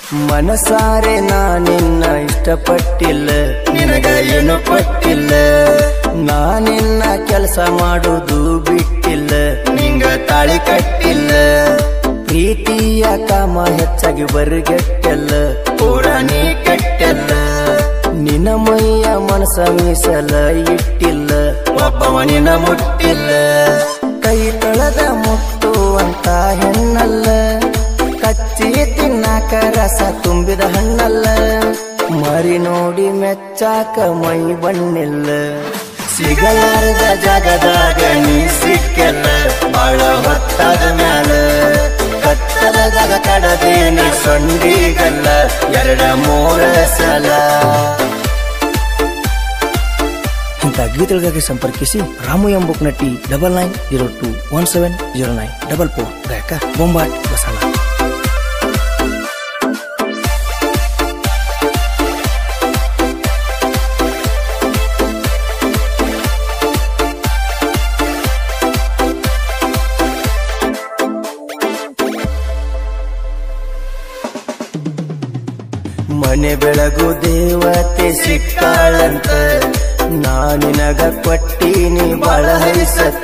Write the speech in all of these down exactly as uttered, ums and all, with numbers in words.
ಮನಸಾರೆ ನಾ ನಿನ್ನ ಇಷ್ಟಪಟ್ಟಿಲ್ಲ, ನಿನಗ ಏನು ಪಟ್ಟಿಲ್ಲ. ನಾನಿನ್ನ ಕೆಲಸ ಮಾಡುವುದು ಬಿಟ್ಟಿಲ್ಲ, ನಿಂಗ ತಾಳಿ ಕಟ್ಟಿಲ್ಲ. ಪ್ರೀತಿಯ ಕಾಮ ಹೆಚ್ಚಾಗಿ ಬರಿಗೆಟ್ಟಲ್ಲ, ಪೂರ ನೀ ಕೆಟ್ಟಲ್ಲ. ನಿನ್ನ ಮೈಯ ಮನಸ ಮೀಸಲ ಇಟ್ಟಿಲ್ಲ, ಒಬ್ಬವ ನಿನ್ನ ಮುಟ್ಟಿಲ್ಲ. ಕೈ ತೊಳೆದ ಮುಟ್ಟು ಅಂತ ಹೆಣ್ಣಲ್ಲ, ಕಚ್ಚಿ ತಿನ್ನಾಕ ರಸ ತುಂಬಿದ ಹಣ್ಣಲ್ಲ. ಮರಿ ನೋಡಿ ಮೆಚ್ಚಾಕ ಮೈ ಬಣ್ಣಿಲ್ಲ, ಸಿಗಲಾರದ ಜಾಗದಾಗ ನೀ ಸಿಕ್ಕಲ್ಲ. ಬಾಳ ಹೊತ್ತಾದ ಮ್ಯಾಲ ಕತ್ತಲದಾಗ ಕಡದೇನಿ ಸೊಂಡಿಗಲ್ಲ, ಎರಡ ಮೂರ ಸಲ. ಇಂಥ ಗೀತೆಗಳಿಗಾಗಿ ಸಂಪರ್ಕಿಸಿ ರಾಮು ಎಂಬುಕ್ ನಟಿ double nine zero two one seven zero nine double four ಗಾಯಕ ಬೊಂಬಾಟ್ ಬಸಣ್ಣ. ಮನೆ ಬೆಳಗು ದೇವತೆ ಸಿಕ್ಕಾಳಂತ, ನಾನಿನಗ ಕೊಟ್ಟೀನಿ ಬಾಳ ಹೈಸತ್ತ.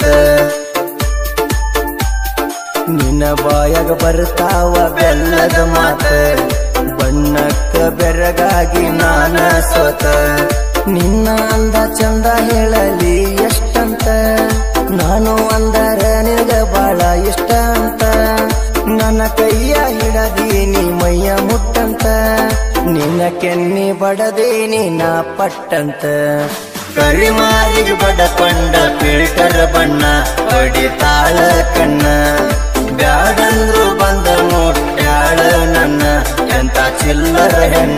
ನಿನ್ನ ಬಾಯಾಗ ಬರ್ತಾವ ಬೆಲ್ಲದ ಮಾತ, ಬಣ್ಣಕ್ಕ ಬೆರಗಾಗಿ ನಾನ ಸ್ವತ. ನಿನ್ನ ಅಂದ ಚಂದ ಹೇಳಲಿ ಎಷ್ಟಂತ, ನಾನು ಅಂದರ ನಿನಗ ಬಾಳ ಇಷ್ಟ ಅಂತ. ನನ್ನ ಕೈಯ ಹಿಡದೀನಿ ಮೈಯ ಮುಟ್ಟಂತ, ನಿನ್ನ ಕೆನ್ನಿ ಬಡದೇನಿ ನಾ ಪಟ್ಟಂತ. ಕರಿಮಾರಿಗೆ ಬಡಕೊಂಡ ಫಿಲ್ಟರ್ ಬಣ್ಣ ಹೊಡಿತಾಳ ಕಣ್ಣ. ಬ್ಯಾಡಂದ್ರು ಬಂದ ಮುಟ್ಟ್ಯಾಳ ನನ್ನ ಎಂತ ಚಿಲ್ಲರ ಹೆಣ್ಣ.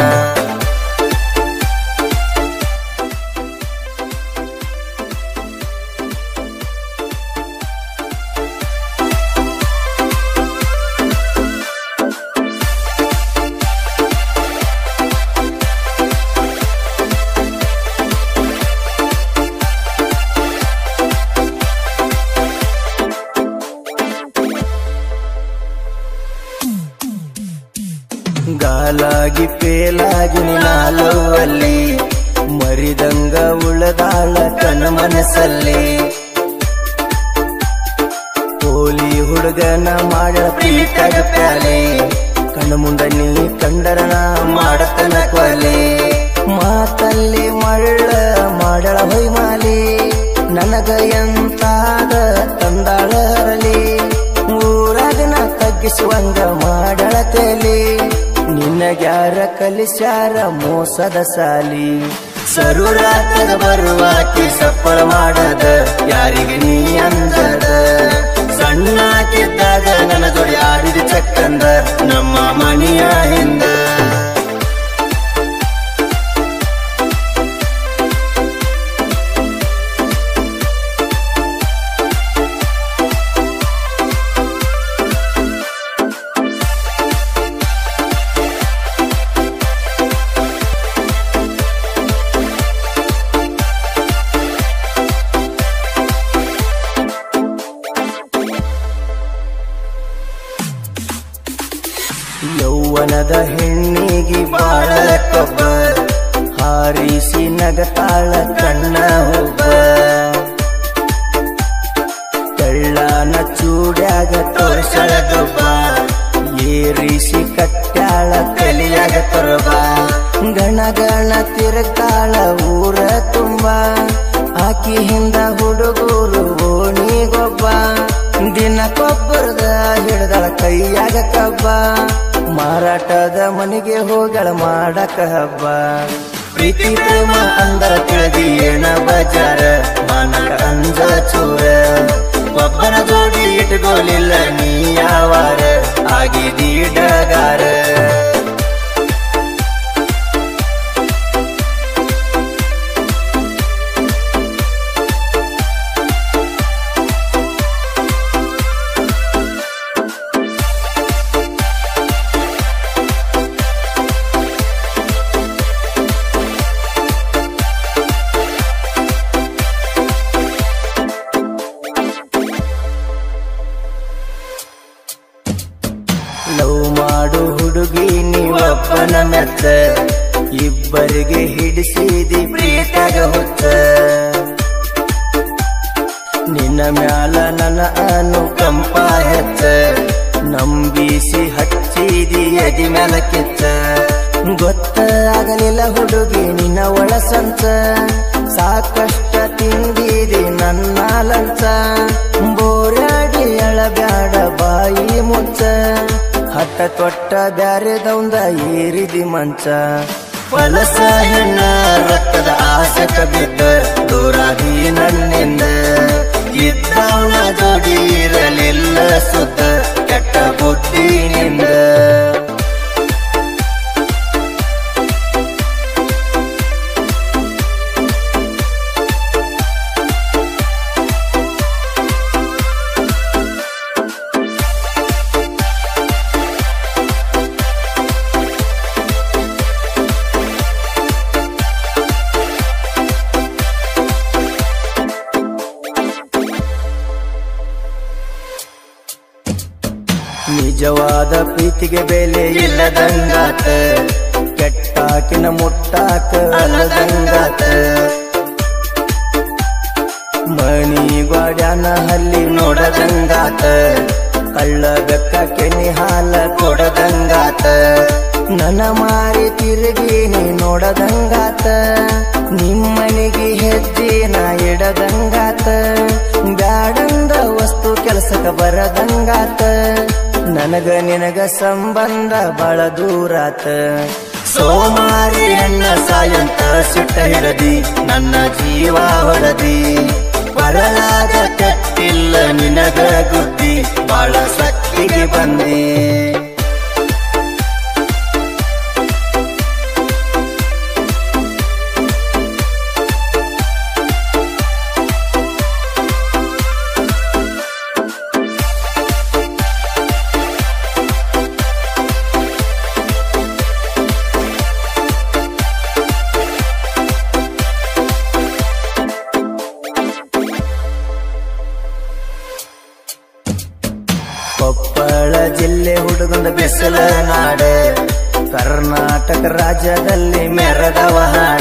ಗಾಲಾಗಿ ಪೇಲಾಗಿ ನಾಲವಲ್ಲಿ, ಮರಿದಂಗ ಉಳದಾಳ ಕನ ಮನಸ್ಸಲ್ಲಿ. ಕೋಲಿ ಹುಡುಗನ ಮಾಡ ಪೀಟಗ ಪ್ಯಾಲೆ, ಕಣ್ಣು ಮುಂದ ನೀ ಕಂಡರನ ಮಾಡತನ ಕೊಲೆ. ಮಾತಲ್ಲಿ ಮಳ್ಳ ಮಾಡಳ ಹೊಯ್ಮಾಲಿ, ನನಗ ಎಂತಾದ ತಂದಾಳ ಹರಲಿ. ಊರಾಗ ನಾ ತಗ್ಗಿಸುವಂಗ ಮಾಡಳ ತೇಲಿ, ನಿನ್ನಗ್ಯಾರ ಕಲಿಸ್ಯಾರ ಮೋಸದ ಸಾಲಿ. ಸರುರಾತದ ಬರುವಾಕಿ ಸಪ್ಪಳ ಮಾಡದ, ಯಾರಿಗೆ ನೀ ಅಂದದ. ಸಣ್ಣಾಕಿದ್ದಾಗ ನನ್ನ ಜೋಡಿ ಆಡಿದ ಚಕ್ಕಂದ, ನಮ್ಮ ಮನಿಯ ಹಿಂದ. ಯೌವನದ ಹೆಣ್ಣಿಗೆ ಬಾಳ ಕೊಬ್ಬ, ಹಾರಿಸಿ ನಗತಾಳ ಕಣ್ಣ ಹುಬ್ಬ. ಕಳ್ಳನ ಚೂಡ್ಯಾಗ ತೋರ್ಸಳ ಗೊಬ್ಬ, ಏರಿಸಿ ಕಟ್ಟ್ಯಾಳ ತಲಿಯಾಗ ತೊರಬ. ಗಣ ಗಣ ತಿರುಗ್ತಾಳ ಊರ ತುಂಬ, ಆಕಿ ಹಿಂದ ಹುಡುಗೂರು ಓಣಿಗೊಬ್ಬ. ದಿನಕ್ಕೊಬ್ಬರದ ಹಿಡ್ದಳ ಕೈಯಾಗ ಕಬ್ಬ, ಮಾರಾಟದ ಮನೆಗೆ ಹೋಗಳ ಮಾಡಕ ಹಬ್ಬ. ಪ್ರೀತಿ ಪ್ರೇಮ ಅಂದರ ತಿಳಿದಿ ಏನ ಬಜಾರ, ಮಾನಕ ಅಂಜ ಚೂರ. ಒಬ್ಬನ ಜೋಡಿ ಇಟ್ಕೋಲಿಲ್ಲ ನೀ ಯಾವಾರ, ಆಗಿದಿ ಡಗಾರ. ಲವ್ ಮಾಡ ಮಾಡು ಹುಡುಗಿ ನೀವೊಬ್ಬನ ಮೆತ್ತ ಇಬ್ಬರಿಗೆ ಹಿಡಿಸಿದಿ ಪ್ರೀತಿಯಾಗ ಹುಚ್ಚ ನಿನ್ನ ಮ್ಯಾಲ ನನ್ನ ಅನುಕಂಪ ಹೆಚ್ಚ ನಂಬಿಸಿ ಹಚ್ಚಿದಿ ಎದಿ ಮ್ಯಾಲ ಕಿಚ್ಚ ಗೊತ್ತ ಆಗಲಿಲ್ಲ ಹುಡುಗಿ ನಿನ್ನ ಒಳ ಸಂಚ ಸಾಕಷ್ಟ ತಿಂದಿದಿ ನನ್ನ ಲಂಚ ಬೋರ್ಯಾಡಿ ಎಳಬ್ಯಾಡ ಬಾಯಿ ಮುಚ್ಚ ಹಟ್ಟ ತೊಟ್ಟ ಬ್ಯಾರೆದೌಂದ ಏರಿದಿ ಮಂಚ ಫಲಸ ಹೆಣ್ಣ ರಕ್ತದ ಆಸಕ ಬಿದ್ದ ದೂರಾಗಿ ನನ್ನಿಂದ ಇದ್ದವನ ಜೋಡಿ ಇರಲಿಲ್ಲ ಸುತ್ತ ಕೆಟ್ಟ ಬುದ್ಧಿನಿಂದ ನಿಜವಾದ ಪ್ರೀತಿಗೆ ಬೆಲೆ ಇಲ್ಲದಂಗಾತ ಕೆಟ್ಟಾಕಿನ ಮುಟ್ಟಾಕ ಅಲ್ಲದಂಗಾತ ಮಣಿ ಗ್ವಾಡ್ಯಾನ ಹಲ್ಲಿ ನೋಡದಂಗಾತ ಕಳ್ಳ ಬೆಕ್ಕ ಕೆನಿ ಹಾಲ ಕೊಡದಂಗಾತ ನನ್ನ ಮಾರಿ ತಿರುಗಿ ನೀ ನೋಡದಂಗಾತ ನಿಮ್ಮನಿಗೆ ಹೆಜ್ಜಿನ ಇಡದಂಗಾತ ಬ್ಯಾಡಂದ ವಸ್ತು ಕೆಲಸಕ್ಕ ಬರದಂಗಾತ ನನಗ ನಿನಗ ಸಂಬಂಧ ಬಹಳ ದೂರಾತ ಸೋಮಾರಿ ಅಣ್ಣ ಸಾಯಂತ ಸಿಟ್ಟ ಹಿಡದಿ ನನ್ನ ಜೀವ ಹೊಡದಿ ಬರಲಾದ ಕೆಟ್ಟಿಲ್ಲ ನಿನಗ ಗುದ್ದಿ ಬಾಳ ಸಕ್ಕಿಗೆ ಬಂದಿ ಕೊಪ್ಪಳ ಜಿಲ್ಲೆ ಹುಡುಗಂದ ಬಿಸಿಲ ನಾಡ ಕರ್ನಾಟಕ ರಾಜ್ಯದಲ್ಲಿ ಮೆರದವ ಹಾಡ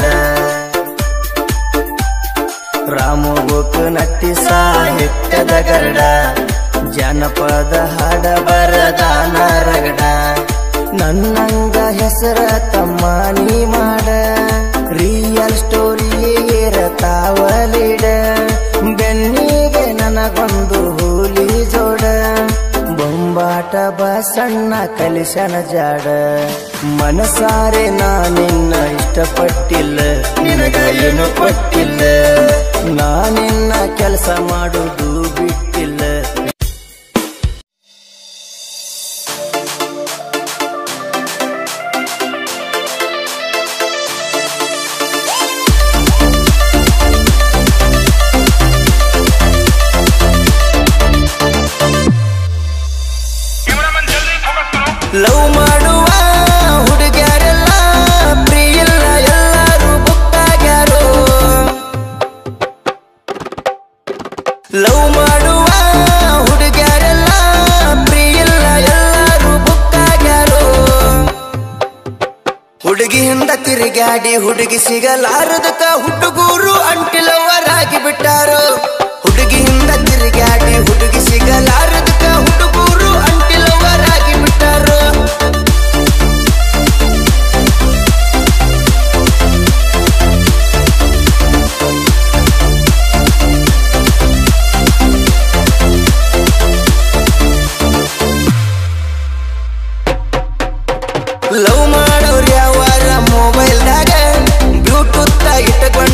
ರಾಮಗೋಕ ನಟ್ಟಿ ಸಾಹಿತ್ಯದ ಗರಡ ಜನಪದ ಹಾಡ ಬರದಾನ ರಗಡ ನನ್ನಂಗ ಹೆಸರ ತಮ್ಮ ನೀ ಮಾಡ ರಿಯಲ್ ಸ್ಟೋರಿ ಇರತಾವ ಲೀಡ ಬೆನ್ನಿಗೆ ನನಗೊಂದು ಹೂಲಿ ಜೋಡ ಬೊಂಬಾಟ ಬಸಣ್ಣ ಕಲಿಸನ ಜಾಡ ಮನಸಾರೆ ನಾ ನಿನ್ನ ಇಷ್ಟಪಟ್ಟಿಲ್ಲ ನಿನಗ ಏನು ಕೊಟ್ಟಿಲ್ಲ ನಾ ನಿನ್ನ ಕೆಲಸ ಮಾಡುವುದು ಬಿಟ್ಟಿಲ್ಲ ಲವ್ ಮಾಡುವ ಹುಡುಗ್ಯಾರೆಲ್ಲ ಪ್ರಿಯಿಲ್ಲ ಎಲ್ಲರೂ ಬುಕ್ಕಾಗ್ಯಾರೋ ಲವ್ ಮಾಡುವ ಹುಡುಗ್ಯಾರೆಲ್ಲ ಪ್ರಿಯಿಲ್ಲ ಎಲ್ಲರೂ ಬುಕ್ಕಾಗ್ಯಾರೋ ಹುಡುಗಿ ಹಿಂದ ತಿರುಗಾಡಿ ಹುಡುಗಿ ಸಿಗಲಾರದಕ್ಕ ಹುಡುಗೂರು ಅಂಟಿಲವರಾಗಿ ಬಿಟ್ಟಾರೋ ಹುಡುಗಿ ಹಿಂದ ತಿರುಗಾಡಿ ಹುಡುಗಿ ಸಿಗಲಾರದಕ್ಕ ಹುಡುಗೂರು ಅಂಟಿಲವರಾಗಿ ಬಿಟ್ಟಾರೋ ಲವ್ ಮಾಡೋರ್ ಯಾವಾರ ಮೊಬೈಲ್ದಾಗ ಬ್ಲೂಟೂತ್ ಇಟ್ಟುಕೊಂಡ